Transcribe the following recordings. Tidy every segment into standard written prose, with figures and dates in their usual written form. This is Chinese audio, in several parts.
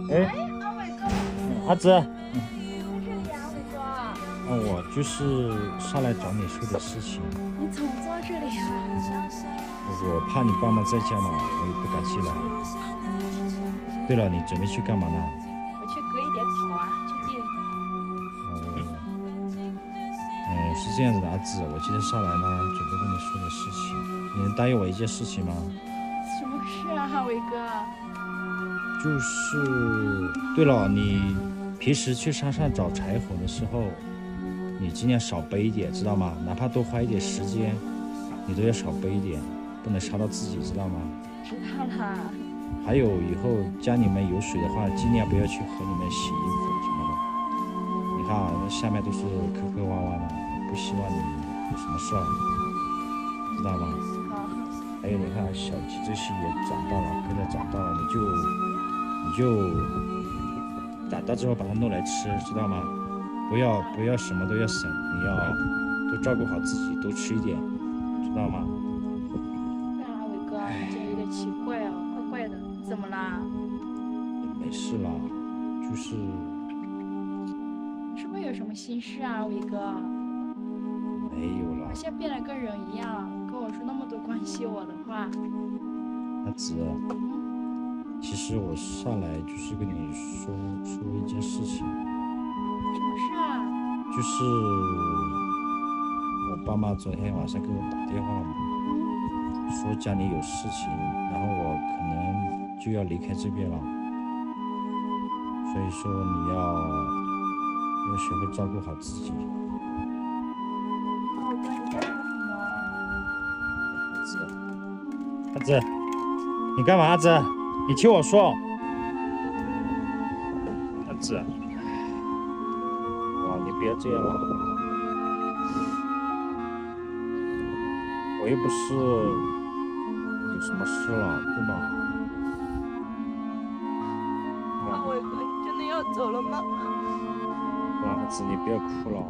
哎， 阿伟哥， 阿紫， 这里啊，伟哥， 我就是上来找你说点事情。 你怎么坐这里啊？ 我怕你爸妈在家嘛，我也不敢进来。对了，你准备去干嘛呢？ 我去割一点草啊，去地里。 是这样子的，阿紫，我今天上来呢，准备跟你说点事情。你能答应我一件事情吗？ 什么事啊，伟哥？ 就是，对了，你平时去山上找柴火的时候，你尽量少背一点，知道吗？哪怕多花一点时间，你都要少背一点，不能烧到自己，知道吗？ 知道了。 还有以后家里面有水的话，尽量不要去河里面洗衣服什么的。你看啊，下面都是坑坑洼洼的，不希望你有什么事儿，知道吗？ 好。 还有你看小鸡这些也长大了，跟着长大了，你就长大之后把它弄来吃，知道吗？不要什么都要省，你要多照顾好自己，多吃一点，知道吗？ 对啊，伟哥，你这有点奇怪哦，怪怪的，你怎么啦？ 没事啦，就是是不是有什么心事啊，伟哥？ 没有啦。 我现在变得跟人一样，跟我说那么多关心我的话。 阿紫，其实我上来就是跟你说一件事情。 什么事啊？ 就是我爸妈昨天晚上给我打电话，说家里有事情，然后我可能就要离开这边了，所以说你要学会照顾好自己。 伟哥，你在说什么？ 阿紫，你干嘛？阿紫，你听我说。阿紫，哇，你不要这样了，我又不是有什么事了，对吗？ 伟哥，你真的要走了吗？ 哇，阿紫，你不要哭了，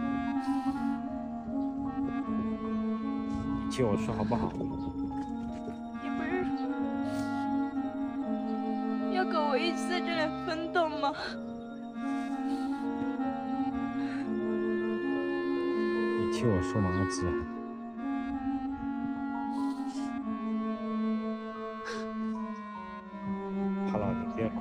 你听我说好不好？ 你不是说要跟我一起在这里奋斗吗？ 你听我说嘛，阿紫。好了，你不要哭。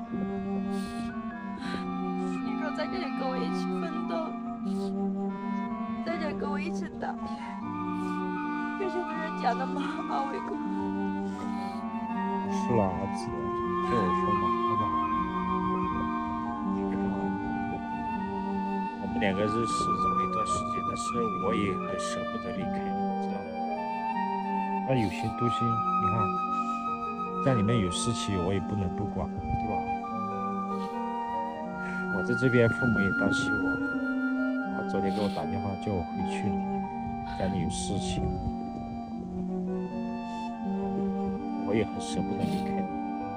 你说在这里跟我一起奋斗，在这里跟我一起打拼，这些不是假的吗？啊，伟哥。 是了，阿紫，你听我说嘛，好不好？我们两个认识这么一段时间，但是我也很舍不得离开你，知道吗？那有些东西，你看，家里面有事情，我也不能不管，对吧？我在这边，父母也担心我。他昨天给我打电话叫我回去了，家里有事情，我也很舍不得离开你。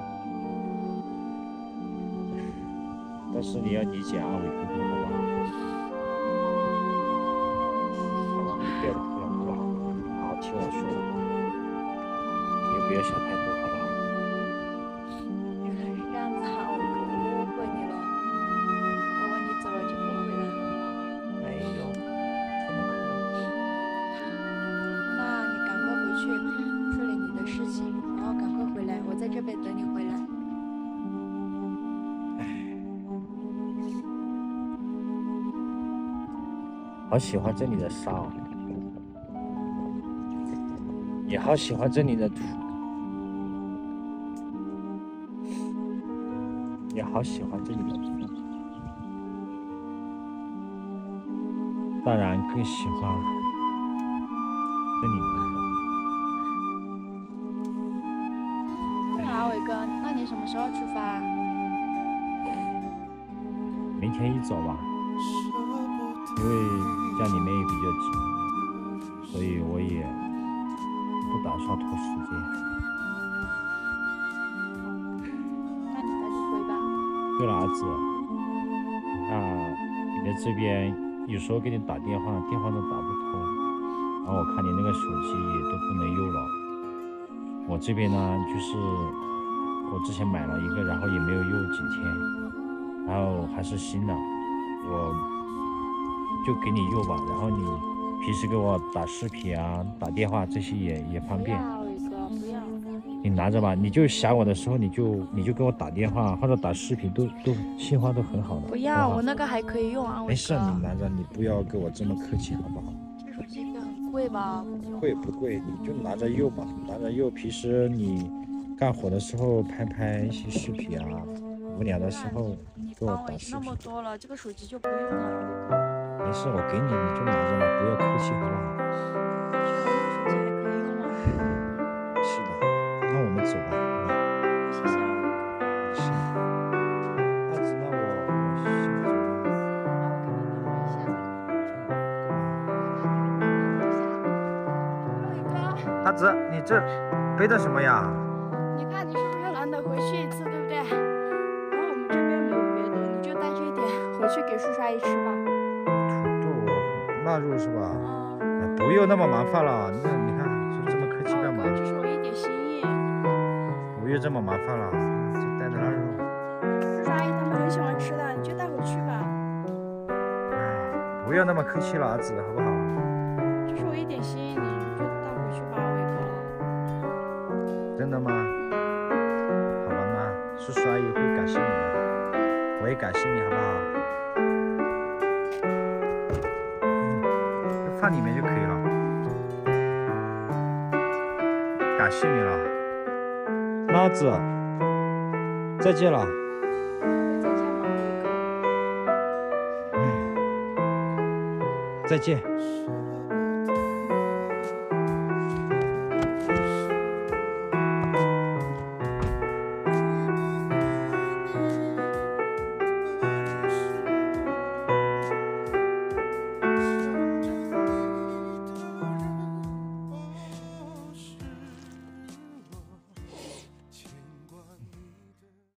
但是你要理解阿伟哥哥，好不好？好吧，你不要哭了，好不好？好好听我说，你也不要想太多，好不好？ 原来是这样子啊，伟哥，我误会你了。我以为你走了就不回来了。 没有，怎么可能？ 那你赶快回去处理你的事情，然后赶快回来，我在这边等你回来。 好喜欢这里的沙，也好喜欢这里的土，也好喜欢这里的土，当然更喜欢这里的人。 对啊，伟哥，那你什么时候出发啊？ 明天一早吧，因为家里面也比较急，所以我也不打算拖时间。 那你赶紧回吧。 对了，儿子，你在这边有时候给你打电话，电话都打不通，然后我看你那个手机也都不能用了。我这边呢，就是我之前买了一个，然后也没有用几天，然后还是新的，我就给你用吧。然后你平时给我打视频啊、打电话这些也方便。 不要伟哥，不要。 你拿着吧，你就想我的时候你就给我打电话或者打视频，都信号都很好的。 不要，我那个还可以用啊，伟哥。 没事，你拿着，你不要跟我这么客气好不好？ 这手机很贵吧？ 贵不贵？你就拿着用吧，拿着用。平时你干活的时候拍一些视频啊，无聊的时候给我打视频。 那么多了，这个手机就不用了。 没事，我给你，你就拿着吧，不要客气好不好？ 手机还可以用吗？ 是的，那我们走吧，好吧？ 谢谢啊，伟哥。 是。阿紫，那我先走了。阿紫，你这背的什么呀？ 你看你是不是难得回去一次，对不对？然后我们这边没有别的，你就带这一点回去给叔叔阿姨吃吧。 土豆腊肉是吧？ 嗯， 哎不用那么麻烦了，那你看这么客气干嘛？ 这是我一点心意。 不用这么麻烦了，就带着腊肉。 叔叔阿姨他们很喜欢吃的，你就带回去吧。 哎，不要那么客气了，阿紫，好不好？ 这是我一点心意，你就带回去吧，伟哥。 真的吗？好吧，那叔叔阿姨会感谢你的，我也感谢你，好不好？放里面就可以了。感谢你了，那阿紫，再见了。 再见吧，伟哥。 再见。